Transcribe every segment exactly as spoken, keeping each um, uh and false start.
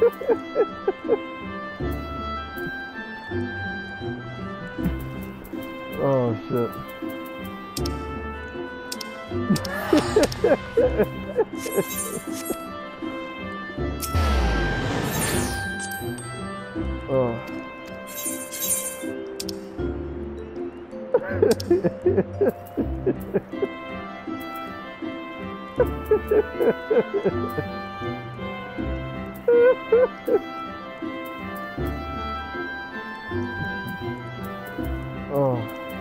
Oh shit. Oh. Oh.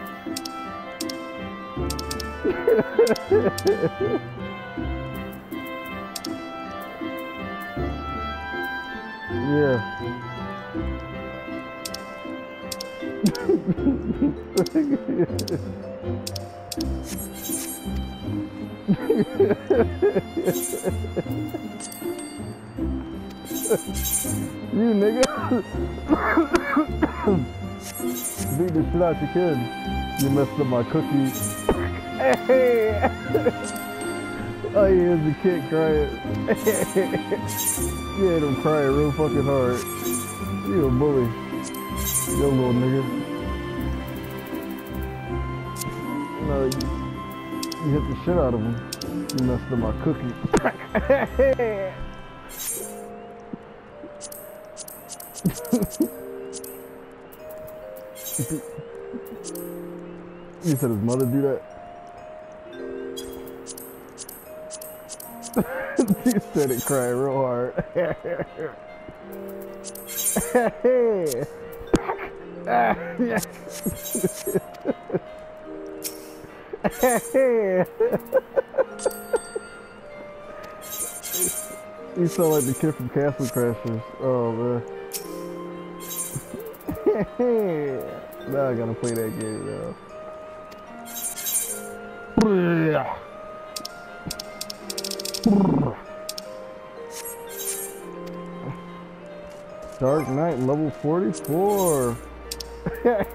Yeah. You nigga. Beat the shit out your kid. You messed up my cookie. Hey. Oh yeah, it's a kid crying. You had him crying real fucking hard. You a bully. Yo little nigga. No, you, you hit the shit out of him. You messed up my cookie. You said his mother do that? He said it crying real hard. You sound like the kid from Castle Crashers. Oh man. Now I gotta play that game now. Dark Knight level forty-four. Damn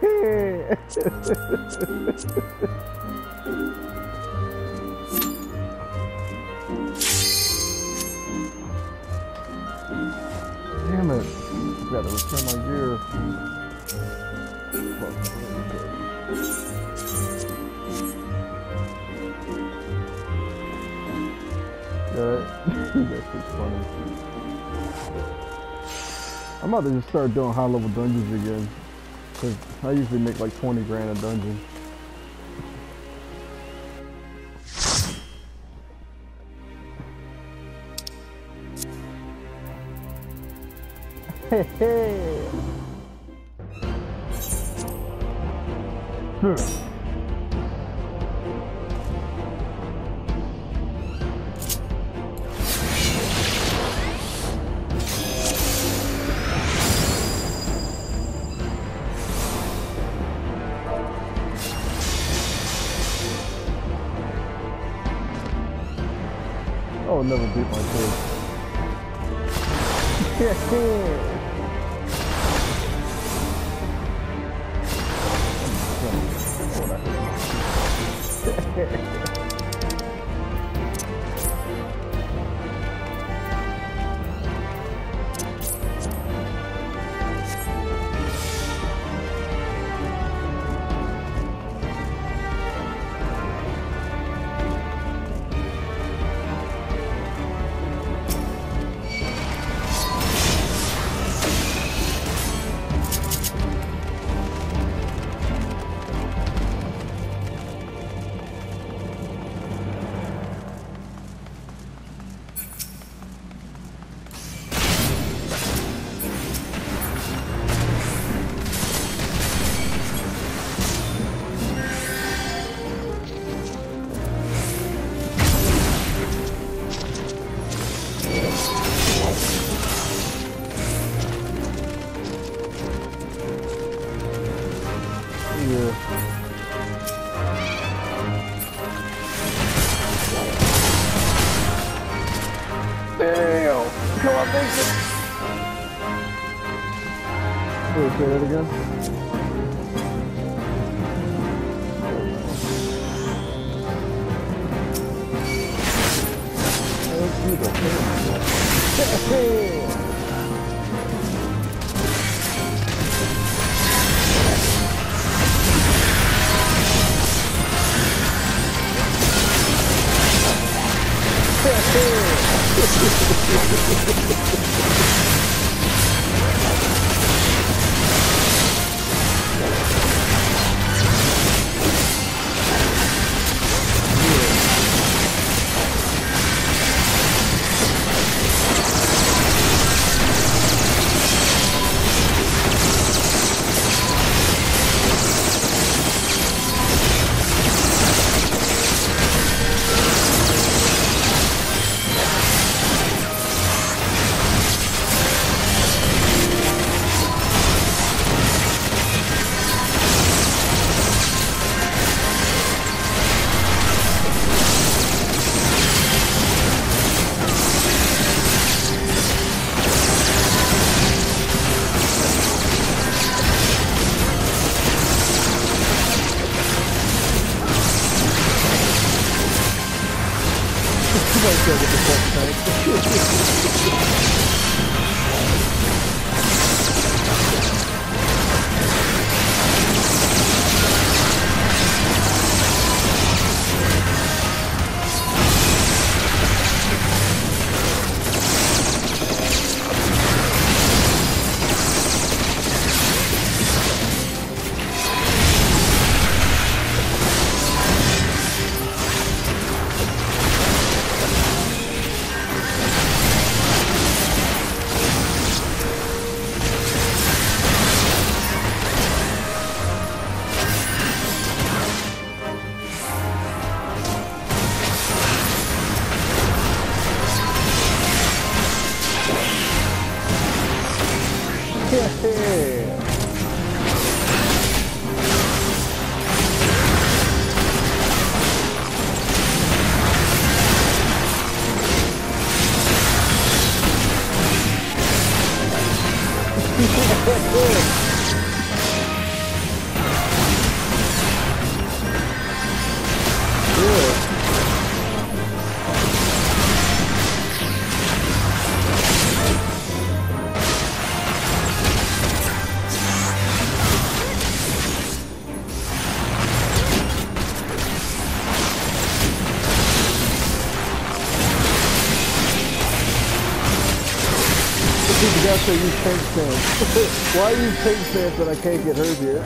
it. Gotta return my gear. That shit's funny. I'm about to just start doing high level dungeons again. Cause I usually make like twenty grand a dungeon. Hey, hey. Sure. I'll never beat my kid. Damn! Come on, fix it! Wait, say that again? Hey! Somebody's gotta get the fuck tank. You gotta say use tank stance. Why use tank stance when I can't get hurt here?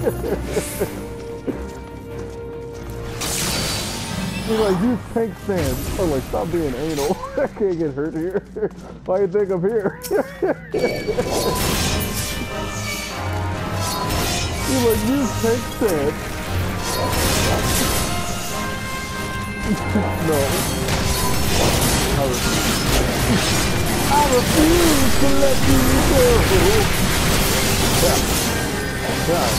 You're like, use tank stance. I'm like, stop being anal. I can't get hurt here. Why do you think I'm here? You're like, use tank stance. No. I refuse to let you go. Yeah. Yeah.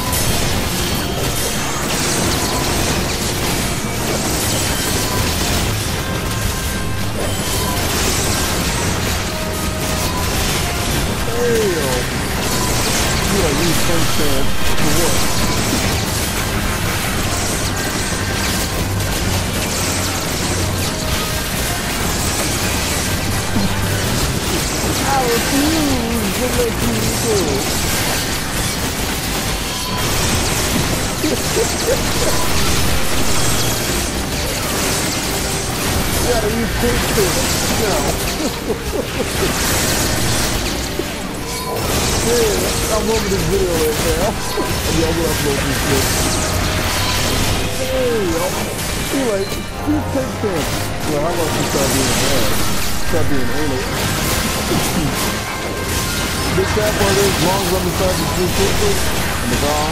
Hey, yo. You know, you think that for what? I refuse to let you go. Yeah, you take this. No. Yeah, I'm over this video right now. I mean, I'm gonna upload this shit. Hey, yo. Anyway, you take this. Well, how about you start being mad? Stop being anal. Big fat part is, as long as I'm inside the three fifty, I'm gone.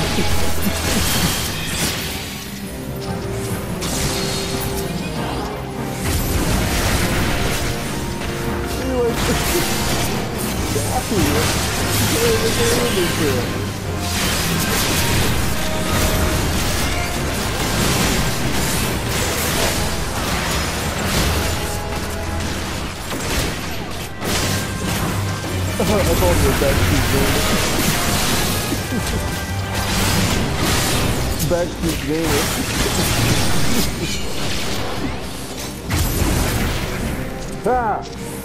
Anyway, happy with it. I called it a backstreet gamer. Backstreet gamer. Ah!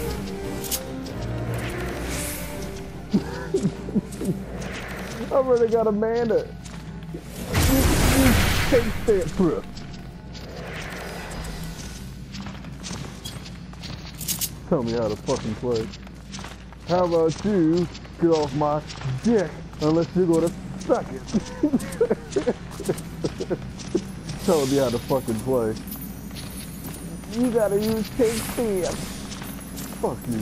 I've already got Amanda. You, you take that, bro. tell me how to fucking play. How about you get off my dick unless you're gonna suck it? Tell me how to fucking play. You gotta use take step. Fuck you.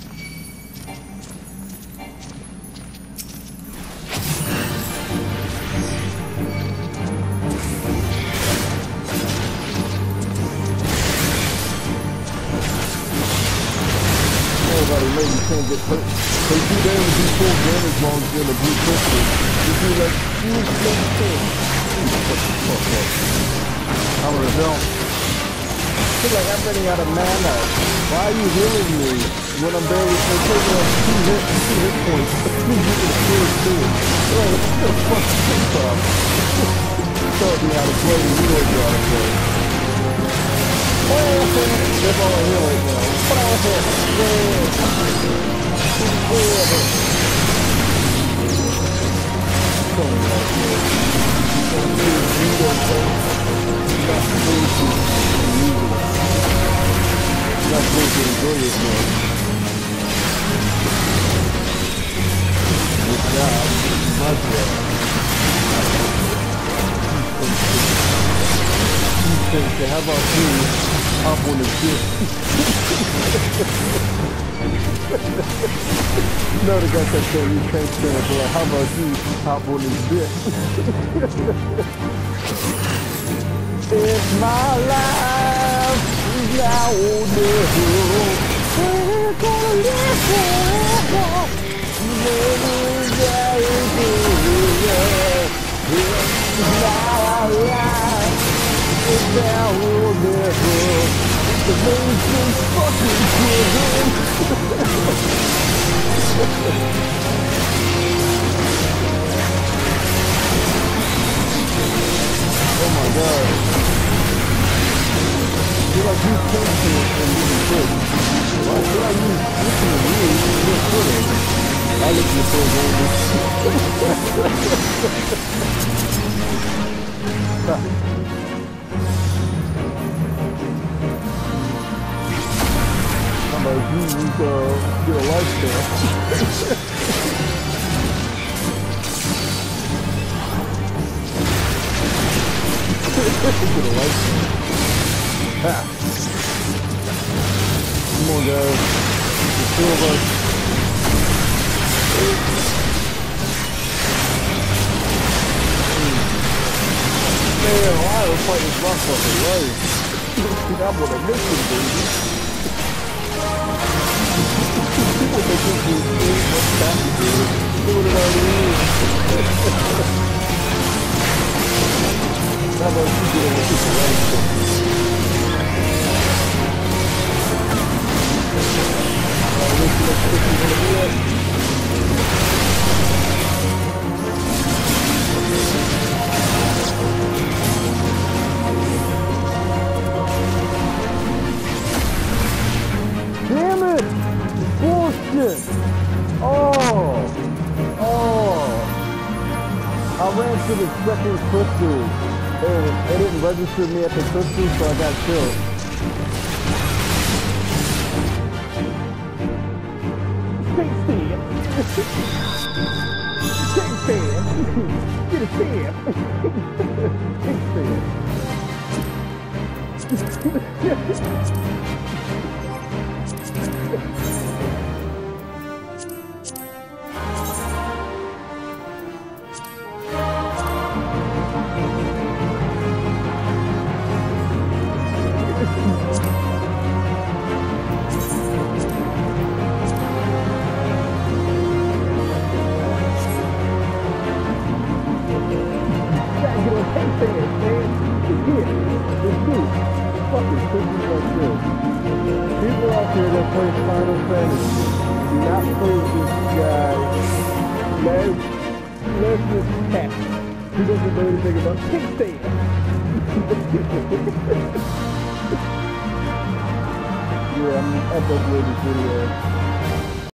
Everybody know you can't get hurt. They do damage, do full damage long as you're in a blue crystal. You do like, you can't thing. What the fuck up? I'm gonna jump. I feel like I'm running out of mana. Why are you healing me when I'm barely taking off two hit, two hit points? You get the first two. Like, what the fuck is this up? Taught me how to play, you know how to play. Oh, they're all here right now. Put on here. Yeah. Come on, man. Don't need you, don't not supposed to use it. Not supposed to enjoy yourself. Good job. My job. How about you hop on the ship? No, they got that thing you can't stand for. How about you hop on this dick? It's my life, now or never. We're gonna live forever. It's my life. Now or never. The nation's fucking good. Oh my god. I feel like you can't see it and you can quit. I feel like you listen to you and you're quitting. I listen to Phil Davis. Like you need to get a lifestyle. Get a lifestyle. Ha! Come on, guys. The two of us. Man, why are we fighting my fucking life? I'm gonna miss him, baby. People think you do what's that to do. Do what it already is. How about you do it with this right? Uh, listen, let's see if you're gonna do it. Damn it! Bullshit! Oh! Oh! I ran to the second crystal and it didn't register me at the crystal, so I got killed. Take stand! Take stand! Get a stand! Take stand! People out there that play Final Fantasy do not play this guy. Les, Les's cat. He doesn't know anything about kickstand. Yeah, I'm, I'm uploading this video.